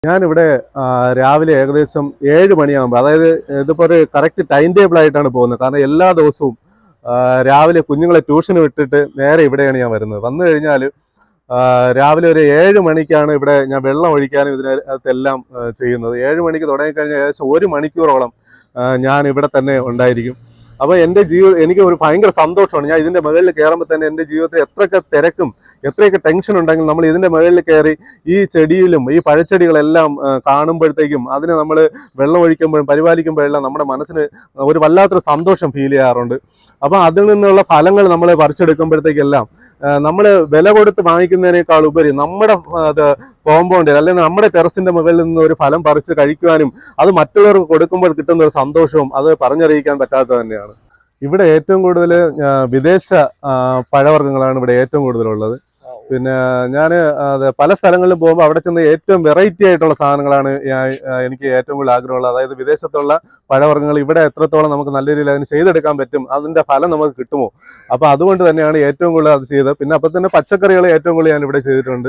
ഞാനിവിടെ രാവിലെ ഏകദേശം 7 മണിയാകുമ്പോൾ, അതായത് ഇതിപ്പോൾ ഒരു കറക്റ്റ് ടൈം ടേബിൾ ആയിട്ടാണ് പോകുന്നത്. കാരണം എല്ലാ ദിവസവും രാവിലെ കുഞ്ഞുങ്ങളെ ട്യൂഷന് വിട്ടിട്ട് നേരെ ഇവിടെയാണ് ഞാൻ വരുന്നത്. വന്നു കഴിഞ്ഞാൽ രാവിലെ ഒരു 7 മണിക്കാണ് ഇവിടെ ഞാൻ വെള്ളം ഒഴിക്കാനും ഇതിനകത്തെല്ലാം ചെയ്യുന്നത്. 7 മണിക്ക് തുടങ്ങിക്കഴിഞ്ഞാൽ ഏകദേശം 1 മണിക്കൂറോളം ഞാൻ ഇവിടെ തന്നെ ഉണ്ടായിരിക്കും. അപ്പോൾ എൻ്റെ എനിക്ക് ഒരു ഭയങ്കര സന്തോഷമാണ്. ഞാൻ ഇതിൻ്റെ മുകളിൽ കയറുമ്പോൾ തന്നെ എൻ്റെ ജീവിതത്തിൽ എത്രയൊക്കെ തിരക്കും എത്രയൊക്കെ ടെൻഷൻ ഉണ്ടെങ്കിലും നമ്മൾ ഇതിൻ്റെ മുകളിൽ കയറി ഈ ചെടിയിലും ഈ പഴച്ചെടികളെല്ലാം കാണുമ്പോഴത്തേക്കും അതിന് നമ്മൾ വെള്ളം ഒഴിക്കുമ്പോഴും പരിപാലിക്കുമ്പോഴെല്ലാം നമ്മുടെ മനസ്സിന് ഒരു വല്ലാത്തൊരു സന്തോഷം ഫീൽ ചെയ്യാറുണ്ട്. അപ്പോൾ അതിൽ നിന്നുള്ള ഫലങ്ങൾ നമ്മൾ പറിച്ചെടുക്കുമ്പോഴത്തേക്കെല്ലാം നമ്മൾ വില കൊടുത്ത് വാങ്ങിക്കുന്നതിനേക്കാൾ ഉപരി നമ്മുടെ കോമ്പൗണ്ടിൽ അല്ലെങ്കിൽ നമ്മുടെ ടെറസിന്റെ മുകളിൽ നിന്ന് ഒരു ഫലം പറിച്ച് കഴിക്കുവാനും അത് മറ്റുള്ളവർക്ക് കൊടുക്കുമ്പോൾ കിട്ടുന്ന ഒരു സന്തോഷവും അത് പറഞ്ഞറിയിക്കാൻ പറ്റാത്തത് തന്നെയാണ്. ഇവിടെ ഏറ്റവും കൂടുതൽ വിദേശ പഴവർഗ്ഗങ്ങളാണ് ഇവിടെ ഏറ്റവും കൂടുതലുള്ളത്. പിന്നെ ഞാൻ പല സ്ഥലങ്ങളിലും പോകുമ്പോൾ അവിടെ ചെന്ന് ഏറ്റവും വെറൈറ്റി ആയിട്ടുള്ള സാധനങ്ങളാണ് എനിക്ക് ഏറ്റവും കൂടുതൽ ആഗ്രഹമുള്ളത്. അതായത് വിദേശത്തുള്ള പഴവർഗ്ഗങ്ങൾ ഇവിടെ എത്രത്തോളം നമുക്ക് നല്ല രീതിയിൽ അതിന് ചെയ്തെടുക്കാൻ പറ്റും, അതിൻ്റെ ഫലം നമുക്ക് കിട്ടുമോ. അപ്പോൾ അതുകൊണ്ട് തന്നെയാണ് ഏറ്റവും കൂടുതൽ അത് ചെയ്തത്. പിന്നെ അപ്പം തന്നെ പച്ചക്കറികൾ ഏറ്റവും കൂടുതൽ ഞാൻ ഇവിടെ ചെയ്തിട്ടുണ്ട്.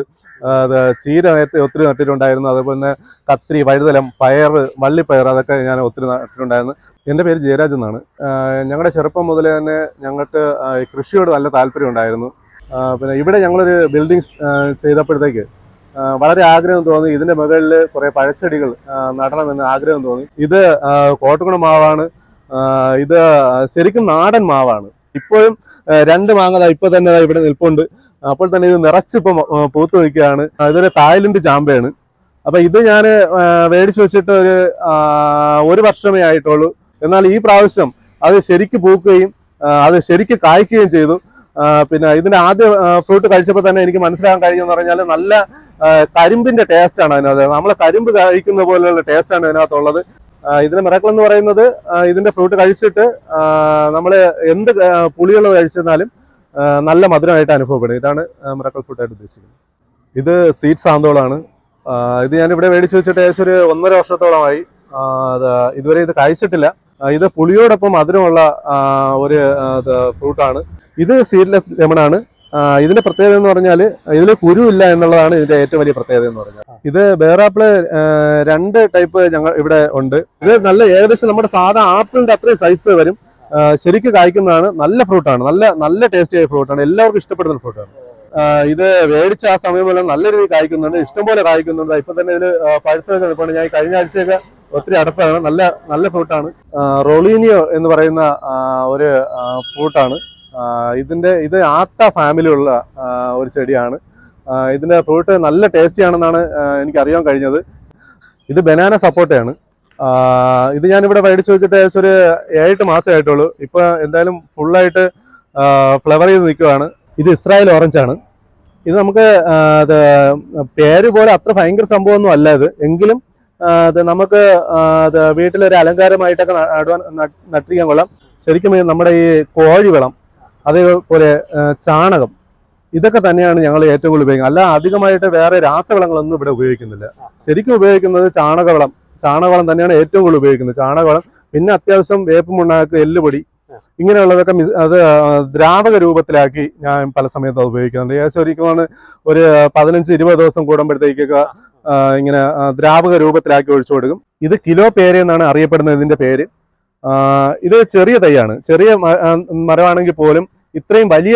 ചീര നേരത്തെ ഒത്തിരി നട്ടിട്ടുണ്ടായിരുന്നു. അതുപോലെ തന്നെ കത്തിരി, വഴുതലം, പയർ, വള്ളിപ്പയർ അതൊക്കെ ഞാൻ ഒത്തിരി നട്ടിട്ടുണ്ടായിരുന്നു. എൻ്റെ പേര് ജയരാജ് എന്നാണ്. ഞങ്ങളുടെ ചെറുപ്പം മുതലേ തന്നെ ഞങ്ങൾക്ക് കൃഷിയോട് നല്ല താല്പര്യം ഉണ്ടായിരുന്നു. പിന്നെ ഇവിടെ ഞങ്ങളൊരു ബിൽഡിംഗ് ചെയ്തപ്പോഴത്തേക്ക് വളരെ ആഗ്രഹം തോന്നി, ഇതിൻ്റെ മുകളിൽ കുറേ പഴച്ചെടികൾ നടണമെന്ന് ആഗ്രഹം തോന്നി. ഇത് കോട്ടുകുണ മാവാണ്. ഇത് ശരിക്കും നാടൻ മാവാണ്. ഇപ്പോഴും 2 മാങ്ങ ഇപ്പോൾ തന്നെ ഇവിടെ നിൽപ്പുണ്ട്. അപ്പോൾ തന്നെ ഇത് നിറച്ചിപ്പം പൂത്ത് നിൽക്കുകയാണ്. ഇതൊരു തായ്ലൻഡ് ചാമ്പയാണ്. അപ്പം ഇത് ഞാൻ മേടിച്ച് വെച്ചിട്ട് ഒരു വർഷമേ ആയിട്ടുള്ളൂ. എന്നാൽ ഈ പ്രാവശ്യം അത് ശരിക്ക് പൂക്കുകയും അത് ശരിക്ക് കായ്ക്കുകയും ചെയ്തു. പിന്നെ ഇതിന്റെ ആദ്യ ഫ്രൂട്ട് കഴിച്ചപ്പോൾ തന്നെ എനിക്ക് മനസ്സിലാക്കാൻ കഴിയുമെന്ന് പറഞ്ഞാൽ നല്ല കരിമ്പിന്റെ ടേസ്റ്റാണ് അതിനകത്ത്. നമ്മളെ കരിമ്പ് കഴിക്കുന്ന പോലെയുള്ള ടേസ്റ്റാണ് ഇതിനകത്തുള്ളത്. ഇതിന്റെ മിറക്കിൾ എന്ന് പറയുന്നത് ഇതിന്റെ ഫ്രൂട്ട് കഴിച്ചിട്ട് നമ്മൾ എന്ത് പുളിയുള്ളത് കഴിച്ചെന്നാലും നല്ല മധുരമായിട്ട് അനുഭവപ്പെടും. ഇതാണ് മിറക്കിൾ ഫ്രൂട്ടായിട്ട് ഉദ്ദേശിക്കുന്നത്. ഇത് സീഡ്സ് ആന്തോളാണ്. ഇത് ഞാനിവിടെ മേടിച്ച് വെച്ചിട്ട് ഏകദേശം ഒരു 1.5 വർഷത്തോളമായി. ഇതുവരെ ഇത് കഴിച്ചിട്ടില്ല. ഇത് പുളിയോടൊപ്പം മധുരമുള്ള ഒരു ഫ്രൂട്ടാണ്. ഇത് സീഡ്ലെസ് ലെമണാണ്. ഇതിന്റെ പ്രത്യേകത എന്ന് പറഞ്ഞാൽ ഇതിൽ കുരുവില്ല എന്നുള്ളതാണ് ഇതിന്റെ ഏറ്റവും വലിയ പ്രത്യേകത എന്ന് പറഞ്ഞാൽ. ഇത് ബേറാപ്പിള് 2 ടൈപ്പ് ഞങ്ങൾ ഇവിടെ ഉണ്ട്. ഇത് നല്ല ഏകദേശം നമ്മുടെ സാധാ ആപ്പിളിന്റെ അത്രയും സൈസ് വരും. ശരിക്കും കായ്ക്കുന്നതാണ്. നല്ല ഫ്രൂട്ടാണ്. നല്ല ടേസ്റ്റി ആയ ഫ്രൂട്ടാണ്. എല്ലാവർക്കും ഇഷ്ടപ്പെടുന്ന ഫ്രൂട്ടാണ്. ഇത് മേടിച്ച ആ സമയമെല്ലാം നല്ല രീതിയിൽ കായ്ക്കുന്നുണ്ട്. ഇഷ്ടംപോലെ കായ്ക്കുന്നുണ്ട്. ഇപ്പൊ തന്നെ ഇതിൽ പഴുത്തൊക്കെ നിൽപ്പുണ്ട്. ഞാൻ കഴിഞ്ഞ ആഴ്ചയൊക്കെ ഒത്തിരി അടുത്താണ്. നല്ല ഫ്രൂട്ടാണ്. റോളീനിയോ എന്ന് പറയുന്ന ഒരു ഫ്രൂട്ടാണ്. ഇത് ആത്ത ഫാമിലിയുള്ള ഒരു ചെടിയാണ്. ഇതിന്റെ ഫ്രൂട്ട് നല്ല ടേസ്റ്റി ആണെന്നാണ് എനിക്ക് അറിയാൻ കഴിഞ്ഞത്. ഇത് ബനാന സപ്പോട്ടയാണ്. ഇത് ഞാനിവിടെ മേടിച്ച് വെച്ചിട്ട് ഏകദേശം ഒരു 7 മാസമേ ആയിട്ടുള്ളൂ. ഇപ്പൊ എന്തായാലും ഫുള്ളായിട്ട് ഫ്ലവർ ചെയ്ത് നിൽക്കുകയാണ്. ഇത് ഇസ്രായേൽ ഓറഞ്ചാണ്. ഇത് നമുക്ക് പേര് പോലെ അത്ര ഭയങ്കര സംഭവമൊന്നും അല്ല ഇത്. എങ്കിലും നമുക്ക് വീട്ടിലൊരു അലങ്കാരമായിട്ടൊക്കെ നട്ടിരിക്കാൻ കൊള്ളാം. ശരിക്കും നമ്മുടെ ഈ കോഴിവളം, അതേപോലെ ചാണകം, ഇതൊക്കെ തന്നെയാണ് ഞങ്ങൾ ഏറ്റവും കൂടുതൽ ഉപയോഗിക്കുന്നത്. അല്ല അധികമായിട്ട് വേറെ രാസവളങ്ങളൊന്നും ഇവിടെ ഉപയോഗിക്കുന്നില്ല. ശരിക്കും ഉപയോഗിക്കുന്നത് ചാണകവളം തന്നെയാണ് ഏറ്റവും കൂടുതൽ ഉപയോഗിക്കുന്നത്. ചാണകവളം, പിന്നെ അത്യാവശ്യം വേപ്പ് മുണ്ണാക്ക്, എല്ലുപൊടി, ഇങ്ങനെയുള്ളതൊക്കെ അത് ദ്രാവക രൂപത്തിലാക്കി ഞാൻ പല സമയത്തും അത് ഉപയോഗിക്കുന്നുണ്ട്. ഏകദേശം ഒരിക്കലാണ് ഒരു 15-20 ദിവസം കൂടുമ്പോഴത്തേക്കൊക്കെ ഇങ്ങനെ ദ്രാവക രൂപത്തിലാക്കി ഒഴിച്ചു കൊടുക്കും. ഇത് കിലോ പേര എന്നാണ് അറിയപ്പെടുന്നത് ഇതിന്റെ പേര്. ഇത് ചെറിയ തൈയാണ്. ചെറിയ മരമാണെങ്കിൽ പോലും ഇത്രയും വലിയ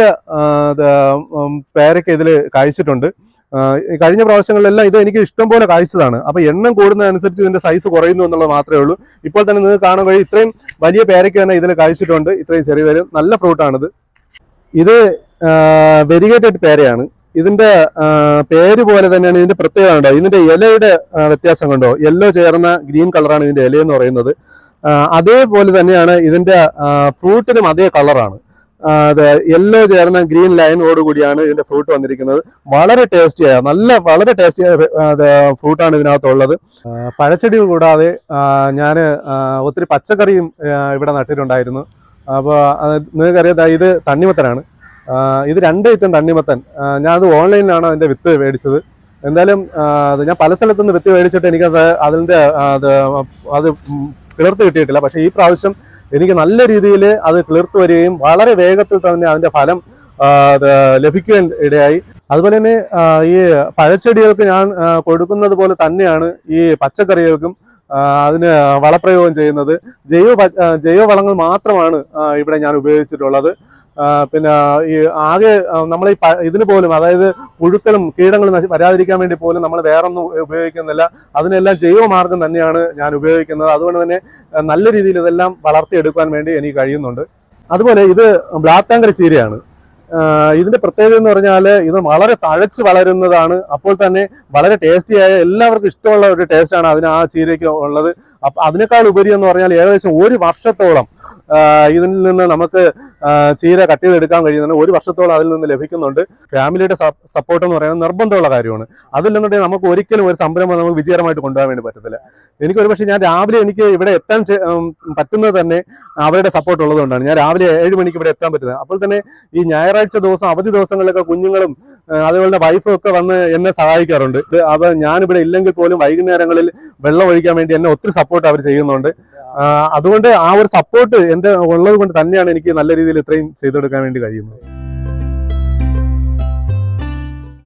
പേരയ്ക്ക് ഇതിൽ കായ്ച്ചിട്ടുണ്ട്. കഴിഞ്ഞ പ്രാവശ്യങ്ങളിലെല്ലാം ഇത് എനിക്ക് ഇഷ്ടം പോലെ കായ്ച്ചതാണ്. അപ്പൊ എണ്ണം കൂടുന്നതനുസരിച്ച് ഇതിന്റെ സൈസ് കുറയുന്നു എന്നുള്ളത് മാത്രമേ ഉള്ളൂ. ഇപ്പോൾ തന്നെ നിങ്ങൾക്ക് കാണാൻ കഴിയും ഇത്രയും വലിയ പേരയ്ക്ക് തന്നെ ഇതിൽ കായ്ച്ചിട്ടുണ്ട്. ഇത്രയും ചെറിയ നല്ല ഫ്രൂട്ടാണിത്. ഇത് വെരിഗേറ്റഡ് പേരയാണ്. ഇതിന്റെ പേര് പോലെ തന്നെയാണ് ഇതിന്റെ പ്രത്യേകത ഉണ്ടോ. ഇതിന്റെ ഇലയുടെ വ്യത്യാസം കണ്ടോ. യെല്ലോ ചേർന്ന ഗ്രീൻ കളറാണ് ഇതിന്റെ ഇല എന്ന് പറയുന്നത്. അതേപോലെ തന്നെയാണ് ഇതിന്റെ ഫ്രൂട്ടിനും അതേ കളറാണ്. യെല്ലോ ചേർന്ന ഗ്രീൻ ലൈനോട് കൂടിയാണ് ഇതിന്റെ ഫ്രൂട്ട് വന്നിരിക്കുന്നത്. വളരെ ടേസ്റ്റിയായ ഫ്രൂട്ടാണ് ഇതിനകത്തുള്ളത്. പഴച്ചെടി കൂടാതെ ഞാൻ ഒത്തിരി പച്ചക്കറിയും ഇവിടെ നട്ടിട്ടുണ്ടായിരുന്നു. അപ്പോൾ നിങ്ങൾക്കറിയാം, ഇത് തണ്ണിമത്തനാണ്. ഇത് 2 ഐറ്റം തണ്ണിമത്തൻ. ഞാനത് ഓൺലൈനിലാണ് അതിന്റെ വിത്ത് മേടിച്ചത്. എന്തായാലും ഞാൻ പല സ്ഥലത്തുനിന്ന് വിത്ത് മേടിച്ചിട്ട് എനിക്കത് അത് കിളിർത്ത് കിട്ടിയിട്ടില്ല. പക്ഷേ ഈ പ്രാവശ്യം എനിക്ക് നല്ല രീതിയിൽ അത് കിളിർത്ത് വരികയും വളരെ വേഗത്തിൽ തന്നെ അതിന്റെ ഫലം ലഭിക്കുവാൻ ഇടയായി. അതുപോലെ തന്നെ ഈ പഴച്ചെടികൾക്ക് ഞാൻ കൊടുക്കുന്നത് പോലെ തന്നെയാണ് ഈ പച്ചക്കറികൾക്കും അതിന് വളപ്രയോഗം ചെയ്യുന്നത്. ജൈവ വളങ്ങൾ മാത്രമാണ് ഇവിടെ ഞാൻ ഉപയോഗിച്ചിട്ടുള്ളത്. പിന്നെ ഈ ആകെ നമ്മൾ ഇതിന് പോലും, അതായത് പുഴുക്കളും കീടങ്ങളും വരാതിരിക്കാൻ വേണ്ടി പോലും നമ്മൾ വേറൊന്നും ഉപയോഗിക്കുന്നില്ല. അതിനെല്ലാം ജൈവമാർഗം തന്നെയാണ് ഞാൻ ഉപയോഗിക്കുന്നത്. അതുകൊണ്ട് തന്നെ നല്ല രീതിയിൽ ഇതെല്ലാം വളർത്തിയെടുക്കാൻ വേണ്ടി എനിക്ക് കഴിയുന്നുണ്ട്. അതുപോലെ ഇത് ബ്ലാത്താങ്കര ചീരയാണ്. ഇതിന്റെ പ്രത്യേകത എന്ന് പറഞ്ഞാൽ ഇത് വളരെ തഴച്ച് വളരുന്നതാണ്. അപ്പോൾ തന്നെ വളരെ ടേസ്റ്റിയായ, എല്ലാവർക്കും ഇഷ്ടമുള്ള ഒരു ടേസ്റ്റാണ് അതിന് ആ ചീരയ്ക്ക് ഉള്ളത്. അതിനേക്കാൾ ഉപരി എന്ന് പറഞ്ഞാൽ ഏകദേശം 1 വർഷത്തോളം ഇതിൽ നിന്ന് നമുക്ക് ചീര കട്ട് ചെയ്തെടുക്കാൻ കഴിയുന്നുണ്ട്. 1 വർഷത്തോളം അതിൽ നിന്ന് ലഭിക്കുന്നുണ്ട്. ഫാമിലിയുടെ സപ്പോർട്ട് എന്ന് പറയുന്നത് നിർബന്ധമുള്ള കാര്യമാണ്. അതില്ലെന്നുണ്ടെങ്കിൽ നമുക്ക് ഒരിക്കലും ഒരു സംരംഭം നമുക്ക് വിജയകരമായിട്ട് കൊണ്ടുപോകാൻ വേണ്ടി പറ്റത്തില്ല. എനിക്കൊരു പക്ഷേ ഞാൻ രാവിലെ എനിക്ക് ഇവിടെ എത്താൻ പറ്റുന്നത് തന്നെ അവരുടെ സപ്പോർട്ട് ഉള്ളതുകൊണ്ടാണ്. ഞാൻ രാവിലെ 7 മണിക്ക് ഇവിടെ എത്താൻ പറ്റുന്നത്. അപ്പോൾ തന്നെ ഈ ഞായറാഴ്ച ദിവസം, അവധി ദിവസങ്ങളിലൊക്കെ കുഞ്ഞുങ്ങളും അതുപോലെ വൈഫും ഒക്കെ വന്ന് എന്നെ സഹായിക്കാറുണ്ട്. അപ്പോൾ ഞാനിവിടെ ഇല്ലെങ്കിൽ പോലും വൈകുന്നേരങ്ങളിൽ വെള്ളം ഒഴിക്കാൻ വേണ്ടി എന്നെ ഒത്തിരി സപ്പോർട്ട് അവർ ചെയ്യുന്നുണ്ട്. അതുകൊണ്ട് ആ ഒരു സപ്പോർട്ട് എൻ്റെ ഉള്ളത് കൊണ്ട് തന്നെയാണ് എനിക്ക് നല്ല രീതിയിൽ ഇത്രയും ചെയ്തെടുക്കാൻ വേണ്ടി കഴിയുന്നത്.